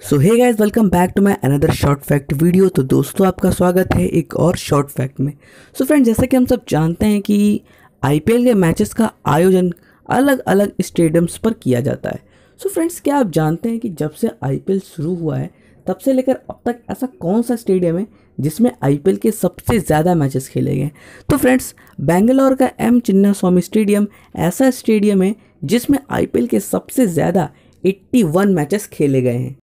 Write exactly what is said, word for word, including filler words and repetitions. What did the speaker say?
So hey guys, welcome back to my another short fact video. तो दोस्तों, आपका स्वागत है एक और शॉर्ट फैक्ट में। सो फ्रेंड्स, जैसा कि हम सब जानते हैं कि आईपीएल के मैचेस का आयोजन अलग अलग स्टेडियम्स पर किया जाता है। सो फ्रेंड्स, क्या आप जानते हैं कि जब से आईपीएल शुरू हुआ है तब से लेकर अब तक ऐसा कौन सा स्टेडियम है जिसमें आईपीएल के सबसे ज़्यादा मैचेस खेले गए? तो फ्रेंड्स, बेंगलोर का एम चिन्नास्वामी स्टेडियम ऐसा स्टेडियम है जिसमें आईपीएल के सबसे ज़्यादा इक्यासी मैचेस खेले गए हैं।